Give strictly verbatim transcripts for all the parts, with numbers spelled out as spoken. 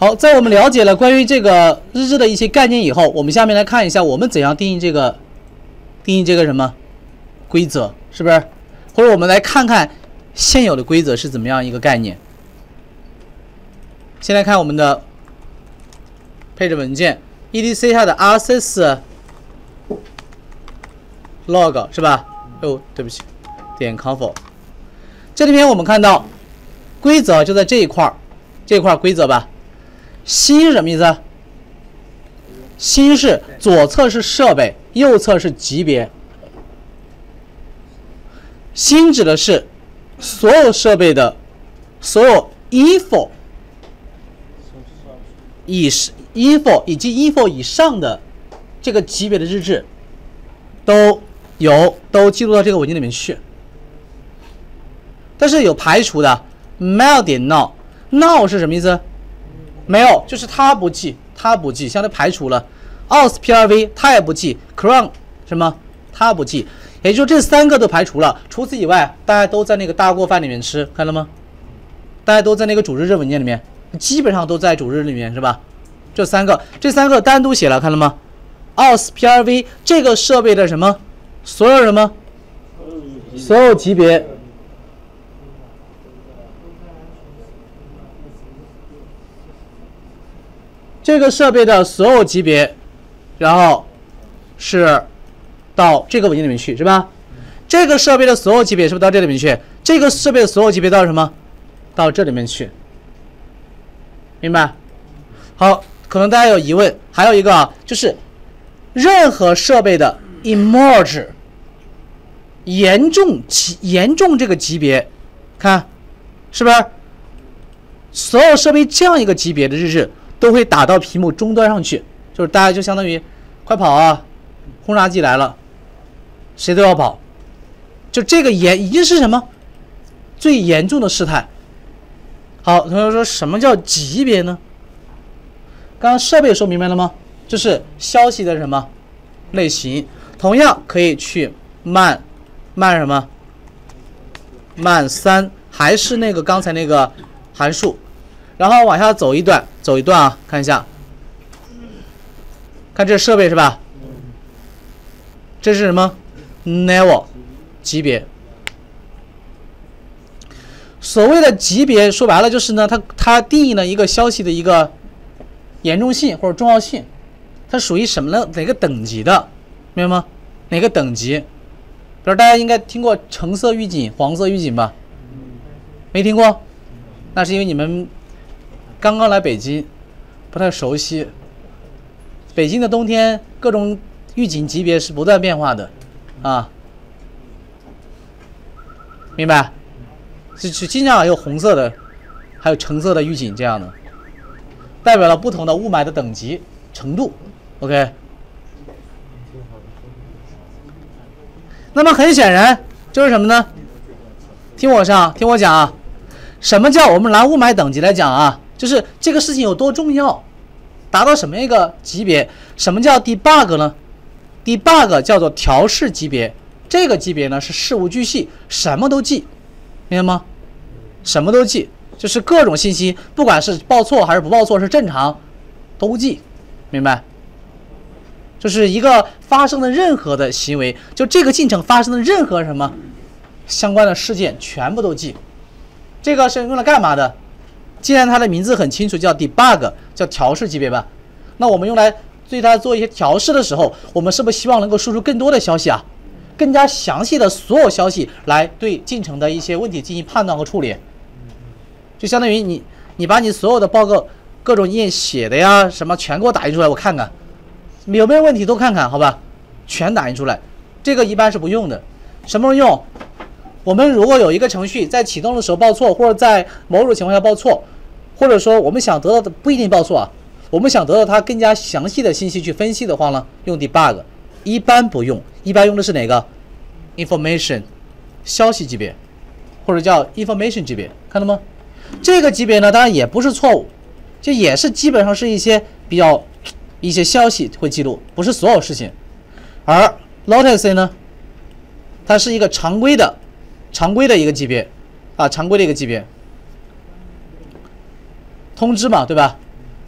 好，在我们了解了关于这个日志的一些概念以后，我们下面来看一下我们怎样定义这个定义这个什么规则，是不是？或者我们来看看现有的规则是怎么样一个概念。先来看我们的配置文件 E D C 下的 access log 是吧？哦，对不起，点 conf。这里面我们看到规则就在这一块，这一块规则吧。新是什么意思？新是左侧是设备，右侧是级别。新指的是所有设备的所有 I F O 以 I F O 以及 I F O 以上的这个级别的日志都有都记录到这个文件里面去。但是有排除的 mail 点 now now 是什么意思？没有，就是它不记，它不记，相当于排除了。aus P R V 它也不记 ，cron 什么它不记，也就是这三个都排除了。除此以外，大家都在那个大锅饭里面吃，看到吗？大家都在那个主日志文件里面，基本上都在主日里面是吧？这三个，这三个单独写了，看到吗 ？aus P R V 这个设备的什么？所有什么？所有级别。这个设备的所有级别，然后是到这个文件里面去，是吧？这个设备的所有级别是不是到这里面去？这个设备的所有级别到什么？到这里面去，明白？好，可能大家有疑问，还有一个啊，就是任何设备的 emerge 严重级严重这个级别，看是不是？所有设备这样一个级别的日志都会打到屏幕终端上去，就是大家就相当于快跑啊，轰炸机来了，谁都要跑。就这个严已经是什么最严重的事态。好，同学说什么叫级别呢？刚刚设备说明白了吗？就是消息的什么类型，同样可以去慢慢什么慢三，还是那个刚才那个函数。然后往下走一段，走一段啊，看一下，看这是设备是吧？这是什么 ？Level 级别。所谓的级别，说白了就是呢，它它定义了一个消息的一个严重性或者重要性，它属于什么呢？哪个等级的？明白吗？哪个等级？比如大家应该听过橙色预警、黄色预警吧？没听过？那是因为你们刚刚来北京，不太熟悉。北京的冬天，各种预警级别是不断变化的，啊，明白？是是经常有红色的，还有橙色的预警，这样的，代表了不同的雾霾的等级程度。OK。那么很显然就是什么呢？听我上，听我讲啊，什么叫我们拿雾霾等级来讲啊？就是这个事情有多重要，达到什么一个级别？什么叫 debug 呢 ？debug 叫做调试级别，这个级别呢是事无巨细，什么都记，明白吗？什么都记，就是各种信息，不管是报错还是不报错，是正常，都记，明白？就是一个发生的任何的行为，就这个进程发生的任何什么相关的事件，全部都记。这个是用来干嘛的？既然它的名字很清楚，叫 debug， 叫调试级别吧。那我们用来对它做一些调试的时候，我们是不是希望能够输出更多的消息啊？更加详细的所有消息来对进程的一些问题进行判断和处理。就相当于你，你把你所有的报告各种页写的呀，什么全给我打印出来，我看看有没有问题，都看看，好吧？全打印出来。这个一般是不用的，什么时候用？我们如果有一个程序在启动的时候报错，或者在某种情况下报错，或者说我们想得到的不一定报错啊，我们想得到它更加详细的信息去分析的话呢，用 debug， 一般不用，一般用的是哪个 ？information 消息级别，或者叫 information 级别，看到吗？这个级别呢，当然也不是错误，这也是基本上是一些比较一些消息会记录，不是所有事情。而 latency 呢，它是一个常规的。常规的一个级别，啊，常规的一个级别，通知嘛，对吧？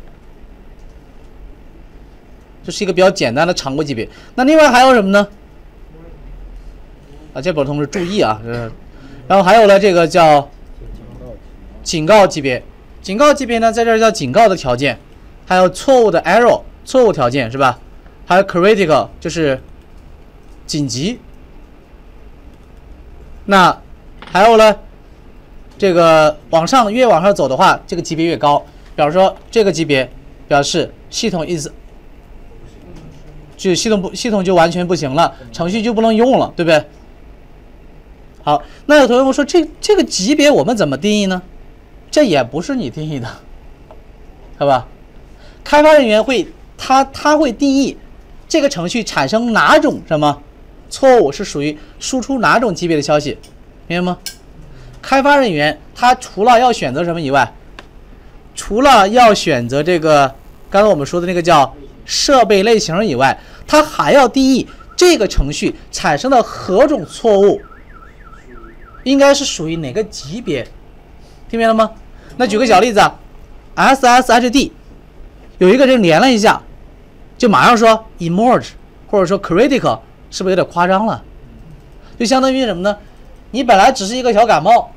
这是一个比较简单的常规级别。那另外还有什么呢？啊，这本同志注意啊，呃，然后还有了这个叫警告级别。警告级别呢，在这儿叫警告的条件，还有错误的 error 错误条件是吧？还有 critical 就是紧急。那还有呢，这个往上越往上走的话，这个级别越高。比方说这个级别表示系统 is 就系统不系统就完全不行了，程序就不能用了，对不对？好，那有同学们说这这个级别我们怎么定义呢？这也不是你定义的，好吧？开发人员会他他会定义这个程序产生哪种什么错误是属于输出哪种级别的消息，明白吗？开发人员他除了要选择什么以外，除了要选择这个刚才我们说的那个叫设备类型以外，他还要定义这个程序产生的何种错误应该是属于哪个级别，听明白了吗？那举个小例子啊 ，S S H D 有一个人连了一下，就马上说 emerge 或者说 critical， 是不是有点夸张了？就相当于什么呢？你本来只是一个小感冒，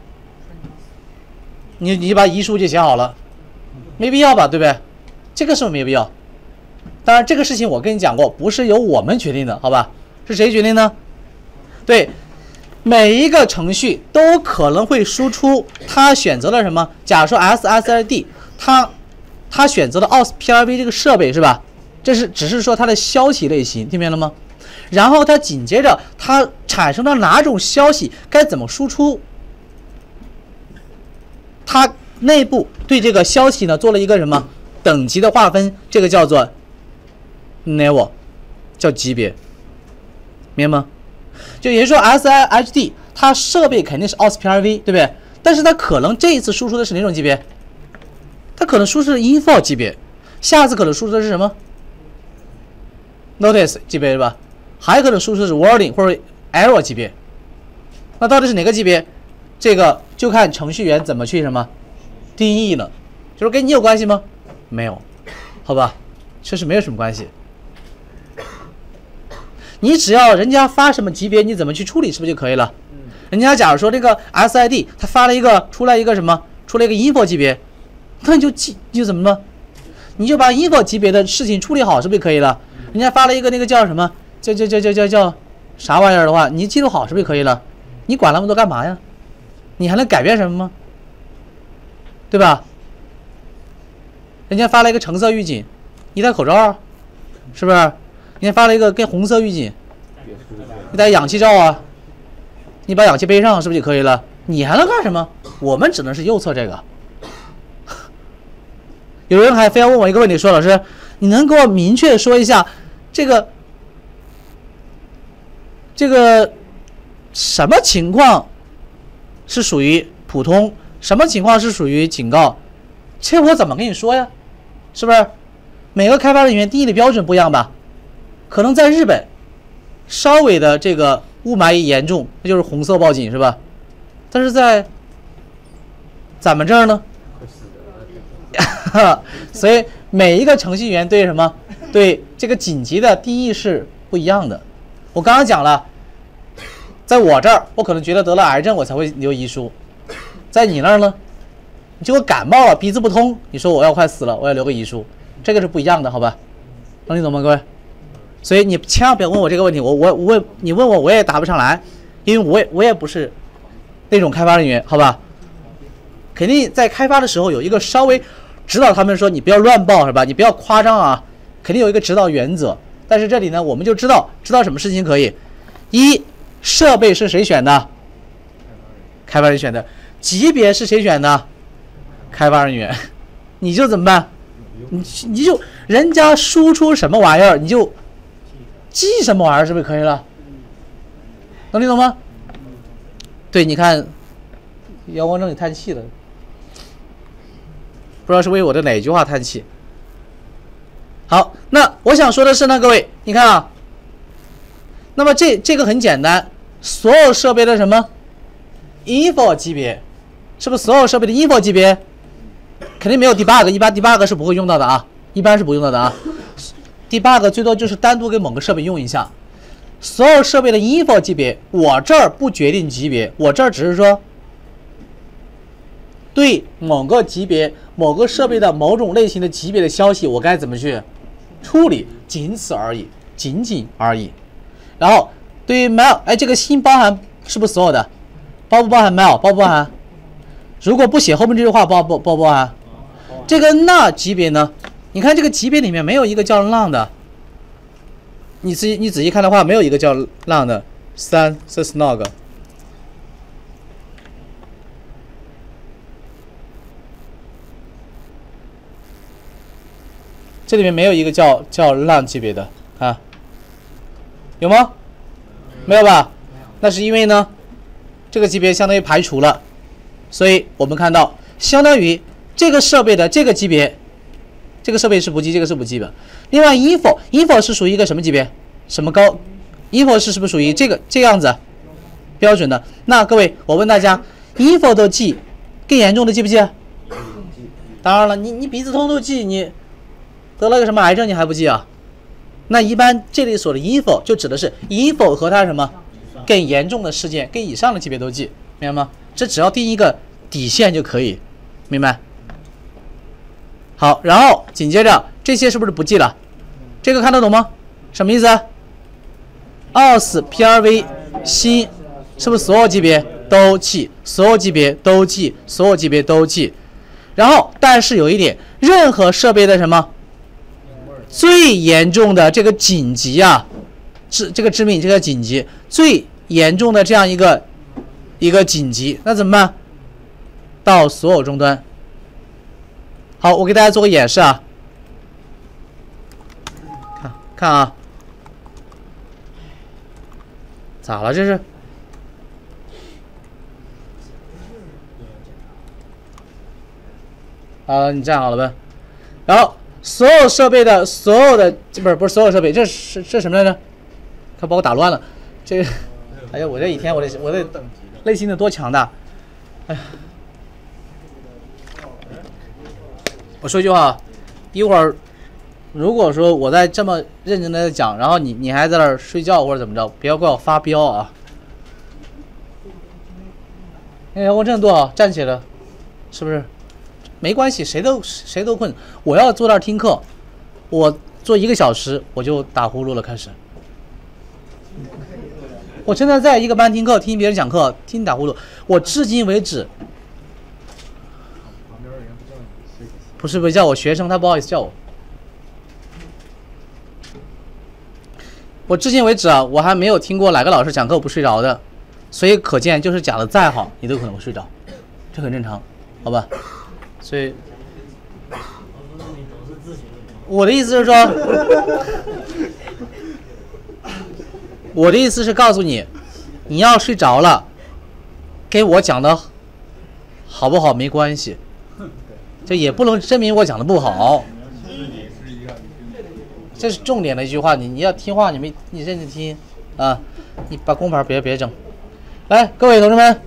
你你把遗书就写好了，没必要吧，对不对？这个是不是没必要？当然，这个事情我跟你讲过，不是由我们决定的，好吧？是谁决定呢？对。每一个程序都可能会输出他选择了什么？假如说 S S H D， 他他选择了 O S P R V 这个设备是吧？这是只是说它的消息类型，听明白了吗？然后它紧接着它产生了哪种消息，该怎么输出？它内部对这个消息呢做了一个什么等级的划分？这个叫做 level， 叫级别，明白吗？就也就是说 ，S I H D 它设备肯定是 O S P R V， 对不对？但是它可能这一次输出的是哪种级别？它可能输出的是 info 级别，下次可能输出的是什么 ？notice 级别是吧？还可能输出的是 warning 或者 error 级别。那到底是哪个级别？这个就看程序员怎么去什么定义了。就是跟你有关系吗？没有，好吧，确实没有什么关系。你只要人家发什么级别，你怎么去处理，是不是就可以了？人家假如说这个 S I D 他发了一个出来一个什么，出来一个 info 级别，那你就记你就怎么呢？你就把 info 级别的事情处理好，是不是就可以了？人家发了一个那个叫什么，叫叫叫叫叫叫啥玩意儿的话，你记录好，是不是就可以了？你管那么多干嘛呀？你还能改变什么吗？对吧？人家发了一个橙色预警，你戴口罩啊，是不是？人家发了一个跟红色预警，你戴氧气罩啊，你把氧气背上，是不是就可以了？你还能干什么？我们只能是右侧这个。有人还非要问我一个问题，说老师，你能给我明确说一下这个这个什么情况是属于普通，什么情况是属于警告？这我怎么跟你说呀？是不是？每个开发人员定义的标准不一样吧？可能在日本稍微的这个雾霾严重，那就是红色报警是吧？但是在咱们这儿呢，所以每一个程序员对什么对这个紧急的定义是不一样的。我刚刚讲了，在我这儿我可能觉得得了癌症我才会留遗书，在你那儿呢，你结果感冒了鼻子不通，你说我要快死了我要留个遗书，这个是不一样的，好吧？能听懂吗各位？所以你千万不要问我这个问题，我我我你问我我也答不上来，因为我也我也不是那种开发人员，好吧？肯定在开发的时候有一个稍微指导他们说你不要乱报是吧？你不要夸张啊，肯定有一个指导原则。但是这里呢，我们就知道知道什么事情可以：一，设备是谁选的？开发人选的。级别是谁选的？开发人员。你就怎么办？你你就人家输出什么玩意儿，你就记什么玩意儿，是不是可以了？能听懂吗？对，你看，姚光正你叹气了，不知道是为我的哪一句话叹气。好，那我想说的是呢，各位，你看啊，那么这这个很简单，所有设备的什么 info 级别，是不是所有设备的 info 级别？肯定没有 debug， 一般 debug 是不会用到的啊，一般是不用到的啊。 debug 最多就是单独给某个设备用一下。所有设备的 info 级别，我这儿不决定级别，我这儿只是说对某个级别、某个设备的某种类型的级别的消息，我该怎么去处理，仅此而已，仅仅而已。然后对于 mail， 哎，这个新包含是不是所有的？包不包含 mail？ 包不包含？如果不写后面这句话，包不包不包含？这个那级别呢？你看这个级别里面没有一个叫浪的，你仔细你仔细看的话，没有一个叫浪的。三 sysnog， 这里面没有一个叫叫浪级别的啊，有吗？没有吧？那是因为呢，这个级别相当于排除了，所以我们看到相当于这个设备的这个级别。这个设备是不记，这个是不记的。另外 ，info info 是属于一个什么级别？什么高 ？info 是是不是属于这个这个样子标准的？那各位，我问大家 ，info 都记，更严重的记不记？当然了，你你鼻子痛都记，你得了个什么癌症你还不记啊？那一般这里所的 info 就指的是 info 和它什么更严重的事件、更以上的级别都记，明白吗？这只要定一个底线就可以，明白？好，然后紧接着这些是不是不记了？这个看得懂吗？什么意思？aus P R V 新是不是所有级别都记？所有级别都记，所有级别都记。然后，但是有一点，任何设备的什么最严重的这个紧急啊，致这个致命这个紧急最严重的这样一个一个紧急，那怎么办？到所有终端。好，我给大家做个演示啊，看看啊，咋了这是？好，你站好了呗。然后所有设备的所有的不是不是所有设备，这是这什么来着？他把我打乱了。这个，哎呀，我这一天我的我的内心的多强大！哎呀。我说一句话，一会儿如果说我在这么认真的讲，然后你你还在那儿睡觉或者怎么着，不要怪我发飙啊！哎，我这多好，站起来，是不是？没关系，谁都谁都困。我要坐那儿听课，我坐一个小时我就打呼噜了，开始。我真的在一个班听课，听别人讲课，听打呼噜。我至今为止。不是不是叫我学生，他不好意思叫我。我至今为止啊，我还没有听过哪个老师讲课不睡着的，所以可见就是讲的再好，你都可能会睡着，这很正常，好吧？所以，我的意思是说，我的意思是告诉你，你要睡着了，给我讲的好不好没关系。这也不能证明我讲的不好，这是重点的一句话。你你要听话，你没你认真听啊！你把工牌别别整。来，各位同志们，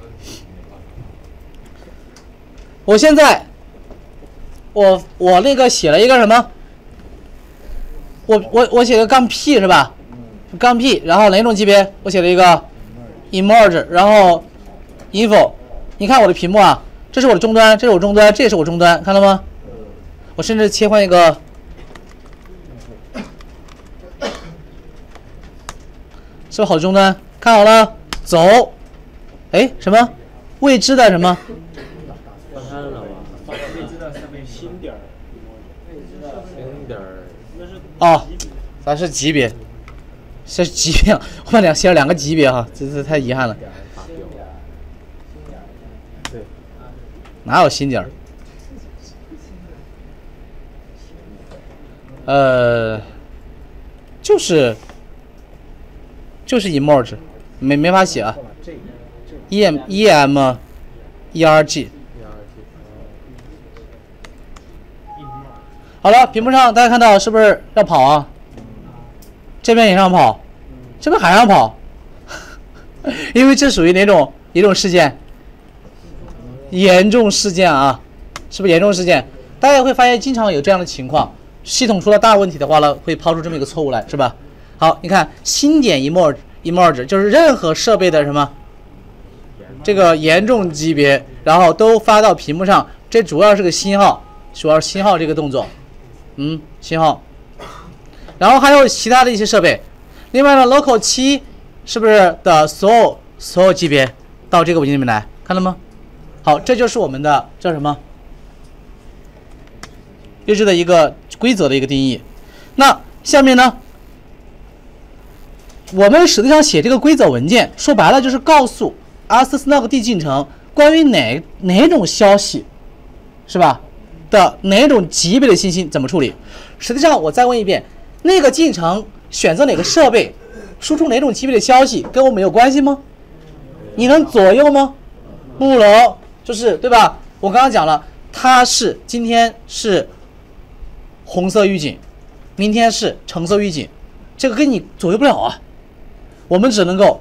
我现在我我那个写了一个什么？我我我写个杠 P 是吧？杠 P， 然后哪种级别？我写了一个 emerge， 然后 info。你看我的屏幕啊。这是我的终端，这是我终端，这也是我终端，看到吗？我甚至切换一个，是不是好的终端？看好了，走。哎，什么？未知的什么？哦，咱是级别，这是级别，我们俩写了两个级别哈，这这太遗憾了。哪有新点儿？呃，就是就是 emerge， 没没法写啊。e m e m e r g。好了，屏幕上大家看到是不是要跑啊？这边也让跑，这边还让跑，因为这属于哪种一种事件？严重事件啊，是不是严重事件？大家会发现经常有这样的情况， 系统出了大问题的话呢，会抛出这么一个错误来，是吧？好，你看新点 emerge emerge 就是任何设备的什么这个严重级别，然后都发到屏幕上，这主要是个星号，主要是星号这个动作，嗯，星号。然后还有其他的一些设备，另外呢 ，local 七是不是的所有所有级别到这个文件里面来，看到吗？好，这就是我们的叫什么日志的一个规则的一个定义。那下面呢，我们实际上写这个规则文件，说白了就是告诉 rslog.d 进程关于哪哪种消息，是吧？的哪种级别的信息怎么处理？实际上我再问一遍。那个进程选择哪个设备，输出哪种级别的消息，跟我们有关系吗？你能左右吗？不能，就是对吧？我刚刚讲了，它是今天是红色预警，明天是橙色预警，这个跟你左右不了啊。我们只能够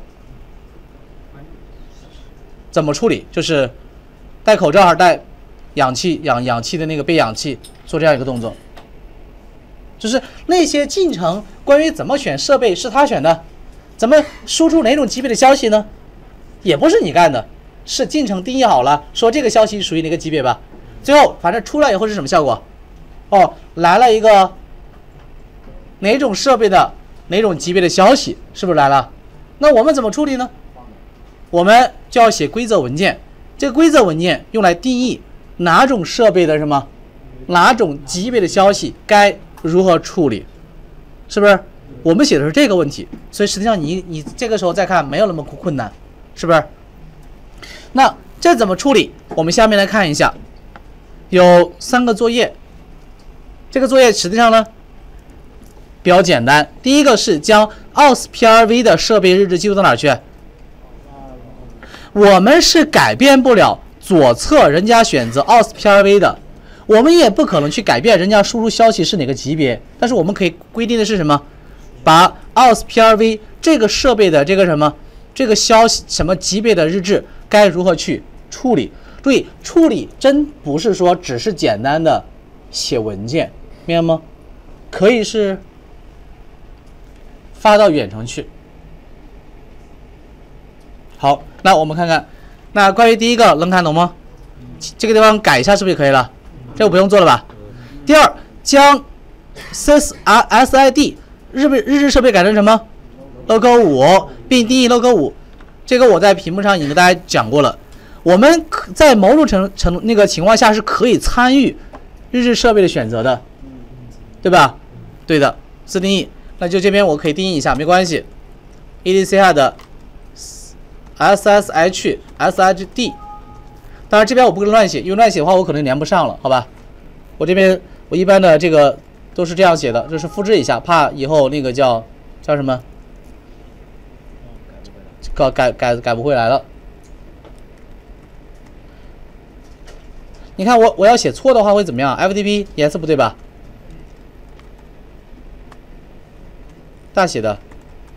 怎么处理？就是戴口罩还是戴氧气氧氧气的那个背氧气，做这样一个动作。就是那些进程关于怎么选设备是他选的，怎么输出哪种级别的消息呢？也不是你干的，是进程定义好了，说这个消息属于哪个级别吧。最后反正出来以后是什么效果？哦，来了一个哪种设备的哪种级别的消息，是不是来了？那我们怎么处理呢？我们就要写规则文件，这个规则文件用来定义哪种设备的什么哪种级别的消息该如何处理，是不是？我们写的是这个问题，所以实际上你你这个时候再看没有那么困难，是不是？那这怎么处理？我们下面来看一下，有三个作业。这个作业实际上呢比较简单。第一个是将 A U S P R V 的设备日志记录到哪儿去？我们是改变不了左侧人家选择 A U S P R V 的。我们也不可能去改变人家输出消息是哪个级别，但是我们可以规定的是什么？把 A U S P R V 这个设备的这个什么这个消息什么级别的日志该如何去处理？注意，处理真不是说只是简单的写文件，明白吗？可以是发到远程去。好，那我们看看，那关于第一个能看懂吗？这个地方改一下是不是就可以了？这个不用做了吧？第二，将 sys S I D 日日志设备改成什么 ？logo 五，并定义 logo 五。这个我在屏幕上已经跟大家讲过了。我们在某种程程那个情况下是可以参与日志设备的选择的，对吧？对的，自定义。那就这边我可以定义一下，没关系。E D C 下的 S S H S H D。当然这边我不能乱写，因为乱写的话我可能连不上了，好吧？我这边我一般的这个都是这样写的，就是复制一下，怕以后那个叫叫什么，改改改改不回来了。你看我我要写错的话会怎么样 ？F T P 颜色不对吧？大写的，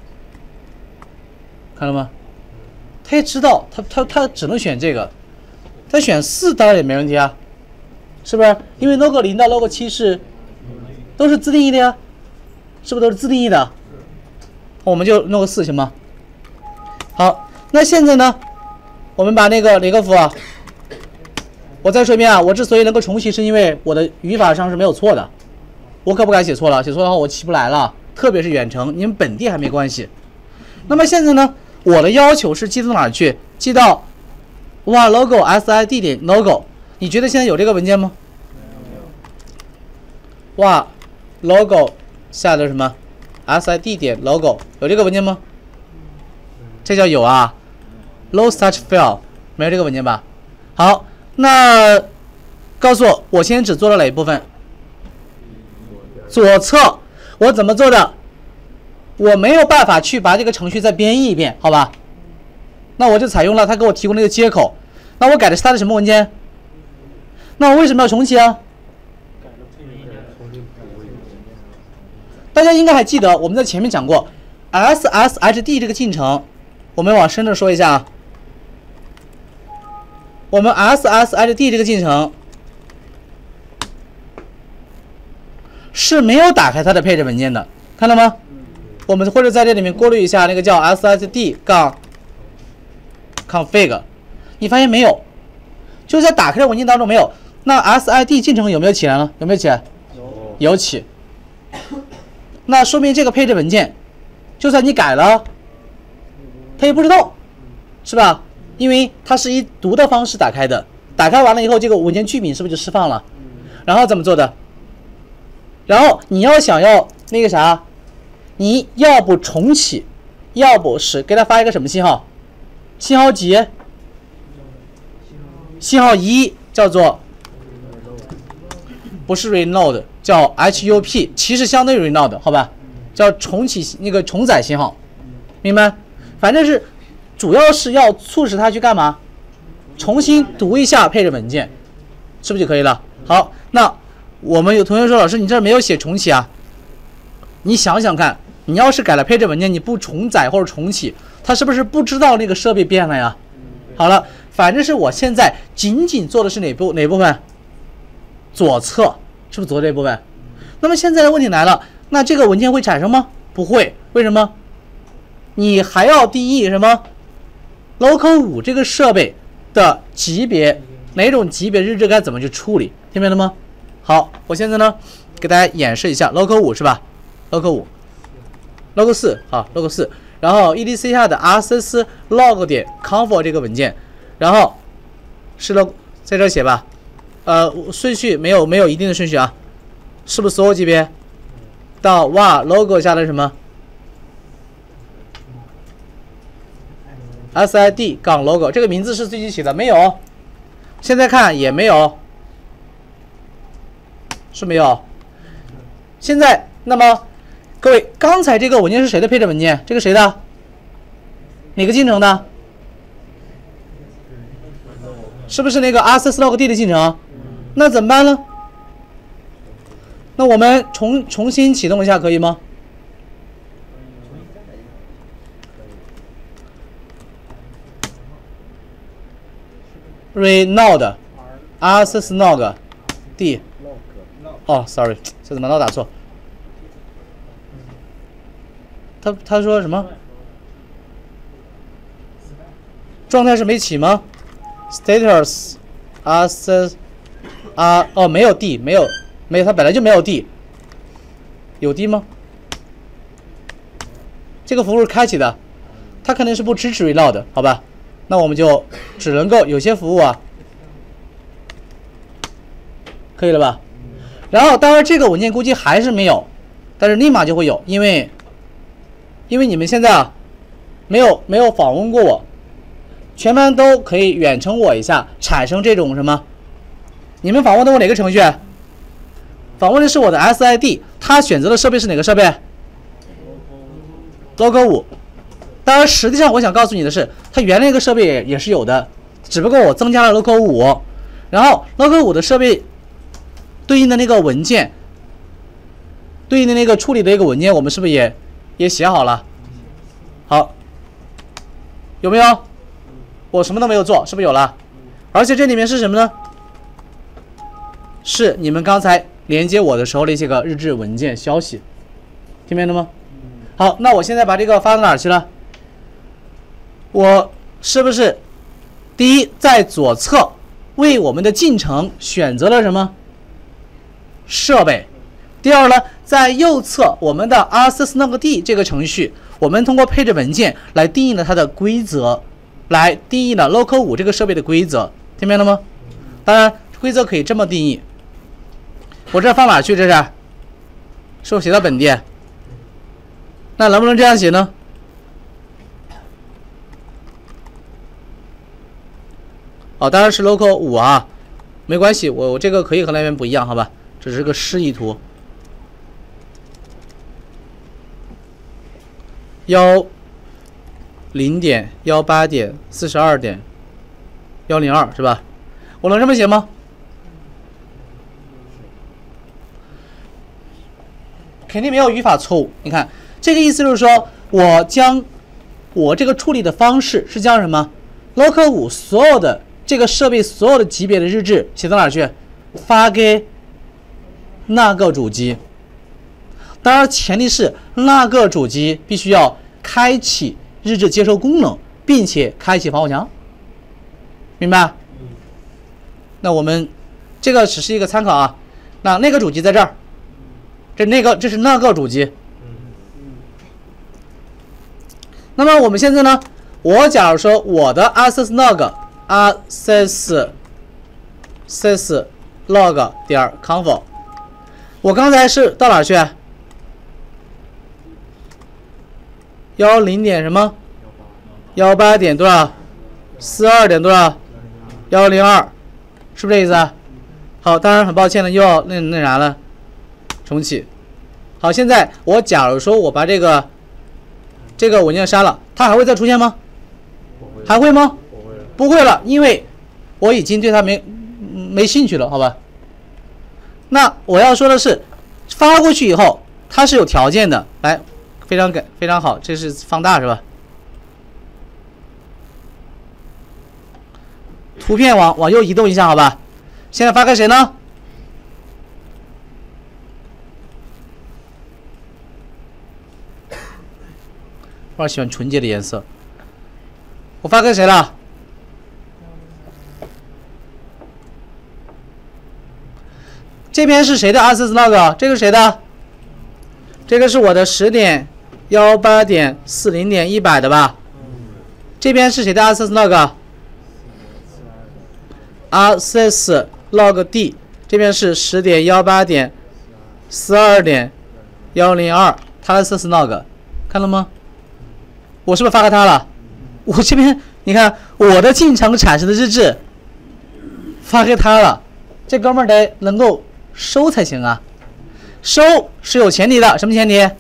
看到吗？他也知道，他他他只能选这个。他选四当然也没问题啊，是不是？因为 logo 零到 logo 七是都是自定义的呀，是不是都是自定义的？我们就弄个四行吗？好，那现在呢，我们把那个哪个符啊？我再说一遍啊，我之所以能够重启，是因为我的语法上是没有错的，我可不敢写错了，写错的话我起不来了，特别是远程，你们本地还没关系。那么现在呢，我的要求是记到哪儿去？记到哇 logo S I D 点 logo， 你觉得现在有这个文件吗？哇 logo 下的什么 S I D 点 logo 有这个文件吗？这叫有啊 ，low such file 没有这个文件吧？好，那告诉我，我现在只做了哪一部分？左侧我怎么做的？我没有办法去把这个程序再编译一遍，好吧？那我就采用了他给我提供那个接口。那我改的是他的什么文件？那我为什么要重启啊？大家应该还记得我们在前面讲过 S S H D 这个进程，我们往深的说一下啊。我们 S S H D 这个进程是没有打开它的配置文件的，看到吗？我们或者在这里面过滤一下那个叫 S S D 杠 config， 你发现没有？就是在打开的文件当中没有。那 S I D 进程有没有起来呢？有没有起来？有，有起。那说明这个配置文件，就算你改了，它也不知道，是吧？因为它是以读的方式打开的，打开完了以后，这个文件剧名是不是就释放了？然后怎么做的？然后你要想要那个啥，你要不重启，要不是给它发一个什么信号？信号几？信号一叫做不是 reload， 叫 H U P， 其实相当于 reload， 好吧？叫重启那个重载信号，明白？反正是主要是要促使它去干嘛？重新读一下配置文件，是不是就可以了？好，那我们有同学说，老师你这没有写重启啊？你想想看，你要是改了配置文件，你不重载或者重启，它是不是不知道那个设备变了呀？好了，反正是我现在仅仅做的是哪部哪部分？左侧，是不是左这部分？那么现在的问题来了，那这个文件会产生吗？不会，为什么？你还要定义什么 ？local 五这个设备的级别，哪种级别日志该怎么去处理？听明白了吗？好，我现在呢给大家演示一下 local 五是吧 ？local 五 ，local 四，好 ，local 四，然后 E D C 下的 access log 点 config 这个文件，然后是 log 在这写吧，呃，顺序没有没有一定的顺序啊，是不是所有级别？到哇 logo 下的什么 S I D 杠 logo 这个名字是自己起的没有？现在看也没有，是没有。现在那么各位，刚才这个文件是谁的配置文件？这个谁的？哪个进程的？是不是那个 access log D 的进程？那怎么办呢？那我们重重新启动一下，可以吗？Reload access log D 哦 ，sorry， 这怎么老打错？他他说什么？状态是没起吗 ？Status access 啊哦，没有 D， 没有没有，它本来就没有 D， 有 D 吗？这个服务是开启的，它肯定是不支持 reload， 好吧？那我们就只能够有些服务啊，可以了吧？然后当然这个文件估计还是没有，但是立马就会有，因为因为你们现在啊没有没有访问过我，全班都可以远程我一下，产生这种什么？你们访问的我哪个程序？访问的是我的 S I D， 他选择的设备是哪个设备 ？local 五。当然，实际上我想告诉你的是，它原来那个设备也也是有的，只不过我增加了 local 五，然后 local 五的设备对应的那个文件，对应的那个处理的一个文件，我们是不是也也写好了？好，有没有？我什么都没有做，是不是有了？而且这里面是什么呢？是你们刚才连接我的时候的一些个日志文件消息，听明白了吗？好，那我现在把这个发到哪儿去了？我是不是第一在左侧为我们的进程选择了什么设备？第二呢，在右侧我们的 access log D 这个程序，我们通过配置文件来定义了它的规则，来定义了 local 五这个设备的规则，听明白了吗？当然，规则可以这么定义。我这放哪去？这是是不是写到本地？那能不能这样写呢？哦，当然是 local 五啊，没关系，我我这个可以和那边不一样，好吧？这是个示意图。幺零点幺八点四十二点幺零二是吧？我能这么写吗？肯定没有语法错误。你看，这个意思就是说，我将我这个处理的方式是将什么 local 五所有的这个设备所有的级别的日志写到哪儿去？发给那个主机， 当然前提是那个主机必须要开启日志接收功能，并且开启防火墙，明白？那我们这个只是一个参考啊。那那个主机在这儿，这那个这是那个主机。那么我们现在呢，我假如说我的 access log access access log 点 conf， 我刚才是到哪儿去？幺零点什么？幺八点多少？四二点多少？幺零二，是不是这意思啊？好，当然很抱歉了，又要那那啥了，重启。好，现在我假如说我把这个这个文件删了，它还会再出现吗？还会吗？不会了，因为我已经对它没没兴趣了，好吧？那我要说的是，发过去以后它是有条件的，来，非常感非常好，这是放大是吧？图片往往右移动一下，好吧？现在发给谁呢？我喜欢纯洁的颜色。我发给谁了？这边是谁的 access log？ 这个是谁的？这个是我的十点幺八点四零点一百的吧？这边是谁的 access log？access log d 这边是十点幺八点四二点幺零二，它的 access log 看了吗？我是不是发给他了？我这边你看我的进程产生的日志发给他了，这哥们儿得能够收才行啊。收是有前提的，什么前提？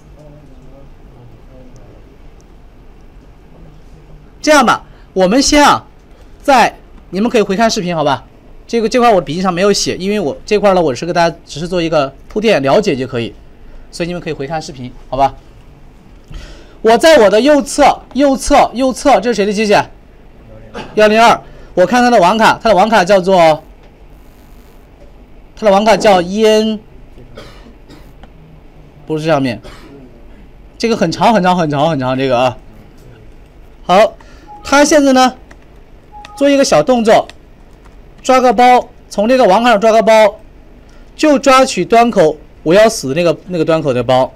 这样吧，我们先啊，在你们可以回看视频，好吧？这个这块我笔记上没有写，因为我这块呢，我是给大家只是做一个铺垫，了解就可以，所以你们可以回看视频，好吧？我在我的右侧，右侧，右侧，这是谁的机器？幺零二。我看它的网卡，它的网卡叫做，它的网卡叫 E N， 不是上面，这个很长很长很长很长，这个啊。好，它现在呢，做一个小动作，抓个包，从这个网卡上抓个包，就抓取端口我要死的那个那个端口的包。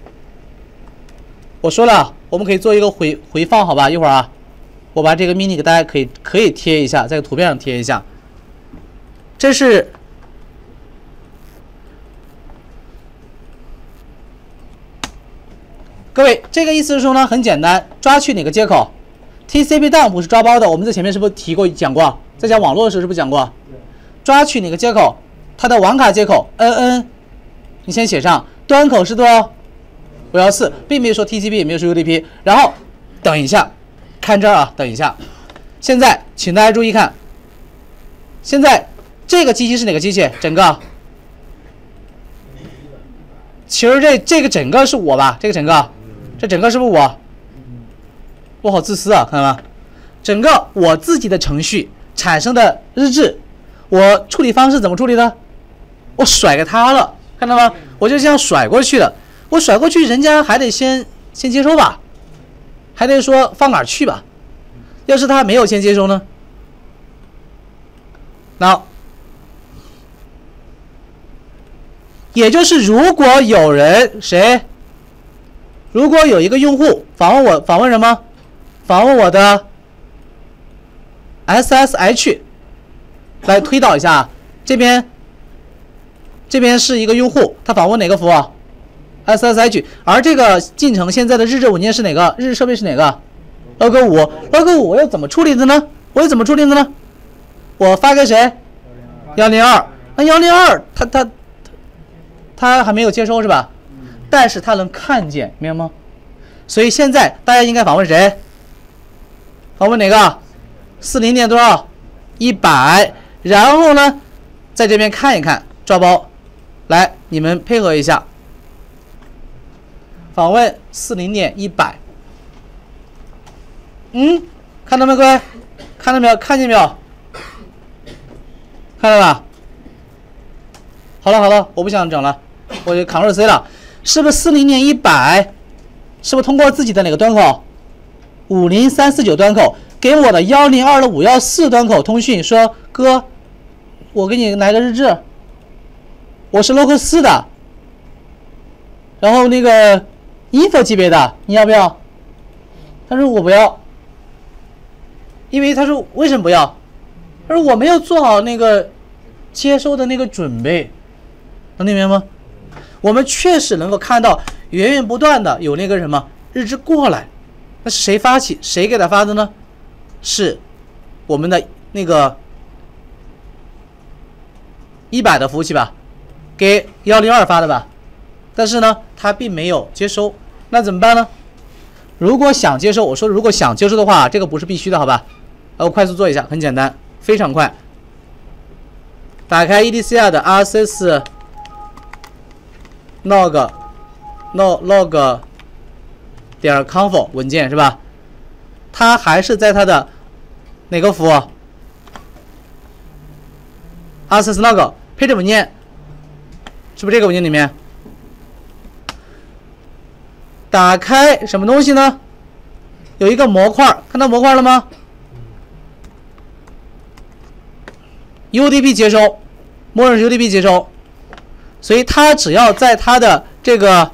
我说了，我们可以做一个回回放，好吧？一会儿啊，我把这个 mini 给大家可以可以贴一下，在图片上贴一下。这是各位，这个意思是说呢，很简单，抓取哪个接口 ？T C P dump 是抓包的，我们在前面是不是提过讲过？在讲网络的时候是不是讲过？抓取哪个接口？它的网卡接口 N N， 你先写上，端口是多少？五一四，并没有说 T C P， 也没有说 U D P。然后等一下，看这儿啊，等一下。现在请大家注意看，现在这个机器是哪个机器？整个，其实这这个整个是我吧？这个整个，这整个是不是我？我好自私啊，看到吗？整个我自己的程序产生的日志，我处理方式怎么处理的？我甩给他了，看到吗？我就这样甩过去的。我甩过去，人家还得先先接收吧，还得说放哪儿去吧。要是他没有先接收呢？那也就是如果有人谁，如果有一个用户访问我，访问什么？访问我的 S S H， 来推导一下，这边这边是一个用户，他访问哪个服务？S S H， 而这个进程现在的日志文件是哪个？日志设备是哪个 ？log 五 ，log 五我又怎么处理的呢？我又怎么处理的呢？我发给谁？幺零二。那幺零二，他他他还没有接收是吧？但是他能看见，明白吗？所以现在大家应该访问谁？访问哪个？四零点多少？一百。然后呢，在这边看一看抓包，来，你们配合一下。访问四零点一百，嗯，看到没各位？看到没有？看见没有？看到吧？好了好了，我不想整了，我就 Ctrl C 了。 是不是四零点一百？是不是通过自己的哪个端口？五零三四九端口给我的幺零二的五幺四端口通讯说，哥，我给你来个日志，我是 local 四的，然后那个 info 级别的，你要不要？他说我不要，因为他说为什么不要？他说我没有做好那个接收的那个准备，能明白吗？我们确实能够看到源源不断的有那个什么日志过来，那是谁发起？谁给他发的呢？是我们的那个一百的服务器吧，给幺零二发的吧。但是呢，他并没有接收，那怎么办呢？如果想接收，我说如果想接收的话，这个不是必须的，好吧？我快速做一下，很简单，非常快。打开 E D C R 的 access log log log 点 conf 文件是吧？它还是在它的哪个服务 ？access log 配置文件是不是这个文件里面？打开什么东西呢？有一个模块，看到模块了吗 ？U D P 接收，默认是 U D P 接收，所以它只要在它的这个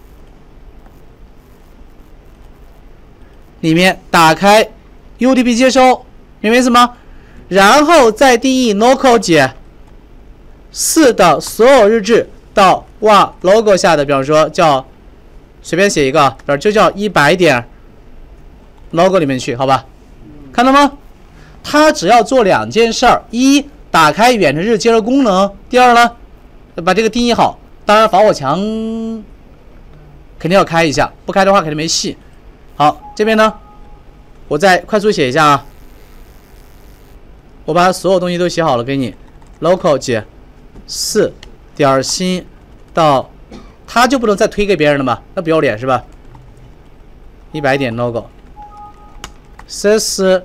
里面打开 U D P 接收，明白意思吗？然后再定义 local 解四的所有日志到哇 logo 下的，比方说叫随便写一个，比如就叫一百点 logo 里面去，好吧？看到吗？它只要做两件事儿：一，打开远程日接收功能；第二呢，把这个定义好。当然，防火墙肯定要开一下，不开的话肯定没戏。好，这边呢，我再快速写一下啊。我把所有东西都写好了给你 ，local 解四点新到。他就不能再推给别人了吗？那不要脸是吧？一百点 logo，access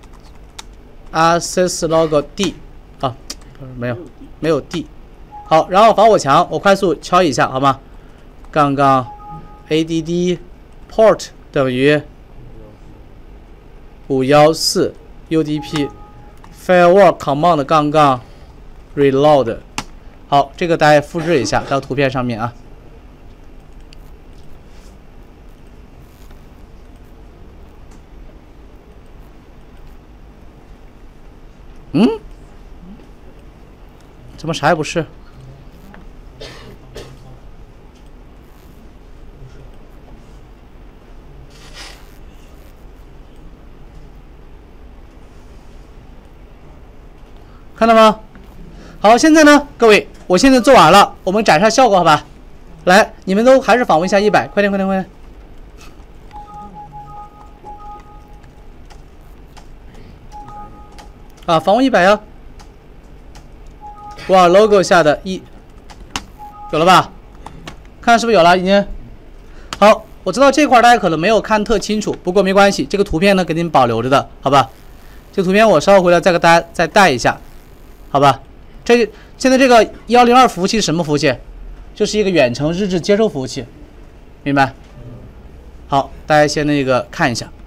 access logo D 啊，没有没有 D。好，然后防火墙我快速敲一下好吗？杠杠 add port 等于五一四 U D P firewall command 杠杠 reload。好，这个大家复制一下到图片上面啊。嗯？怎么啥也不是？看到吗？好，现在呢，各位，我现在做完了，我们展示效果，好吧？来，你们都还是访问一下一百，快点，快点，快点！啊，访问一百呀！哇 ，logo 下的一有了吧？看是不是有了？已经好，我知道这块大家可能没有看特清楚，不过没关系，这个图片呢给你们保留着的，好吧？这个图片我稍后回来再给大家再带一下，好吧？这现在这个一零二服务器是什么服务器？就是一个远程日志接收服务器，明白？好，大家先那个看一下。